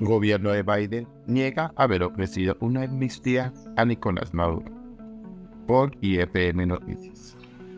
Gobierno de Biden niega haber ofrecido una amnistía a Nicolás Maduro. Por IFM Noticias.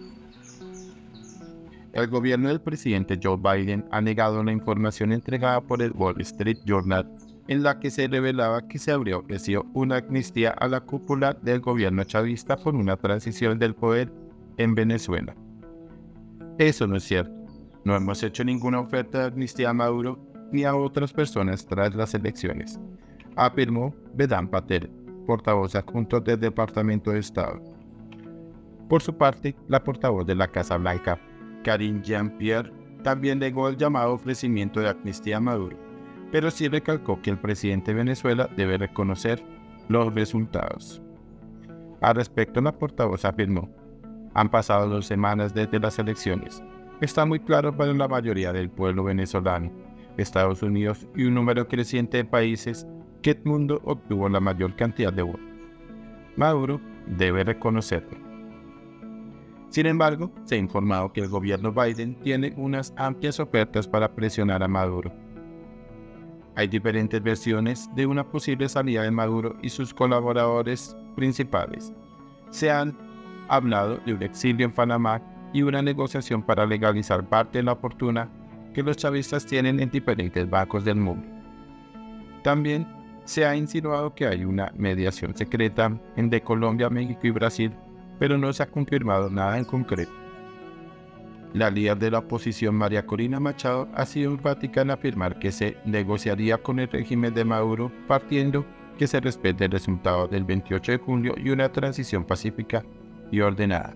El gobierno del presidente Joe Biden ha negado la información entregada por el Wall Street Journal en la que se revelaba que se habría ofrecido una amnistía a la cúpula del gobierno chavista por una transición del poder en Venezuela. Eso no es cierto. No hemos hecho ninguna oferta de amnistía a Maduro ni a otras personas tras las elecciones, afirmó Vedant Patel, portavoz adjunto del Departamento de Estado. Por su parte, la portavoz de la Casa Blanca, Karine Jean-Pierre, también negó el llamado ofrecimiento de amnistía a Maduro, pero sí recalcó que el presidente de Venezuela debe reconocer los resultados. Al respecto, la portavoz afirmó: han pasado 2 semanas desde las elecciones. Está muy claro para la mayoría del pueblo venezolano, Estados Unidos y un número creciente de países que el mundo obtuvo la mayor cantidad de votos. Maduro debe reconocerlo. Sin embargo, se ha informado que el gobierno Biden tiene unas amplias ofertas para presionar a Maduro. Hay diferentes versiones de una posible salida de Maduro y sus colaboradores principales. Se han hablado de un exilio en Panamá y una negociación para legalizar parte de la fortuna que los chavistas tienen en diferentes bancos del mundo. También se ha insinuado que hay una mediación secreta entre Colombia, México y Brasil, pero no se ha confirmado nada en concreto. La líder de la oposición, María Corina Machado, ha sido enfática en afirmar que se negociaría con el régimen de Maduro partiendo que se respete el resultado del 28 de julio y una transición pacífica y ordenada.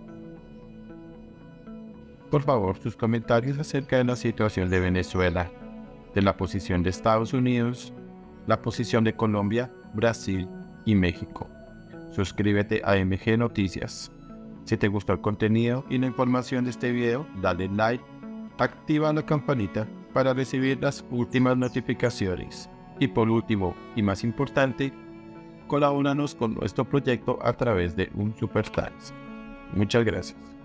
Por favor, sus comentarios acerca de la situación de Venezuela, de la posición de Estados Unidos, la posición de Colombia, Brasil y México. Suscríbete a MG Noticias. Si te gustó el contenido y la información de este video, dale like, activa la campanita para recibir las últimas notificaciones. Y por último, y más importante, colabóranos con nuestro proyecto a través de un Super Thanks. Muchas gracias.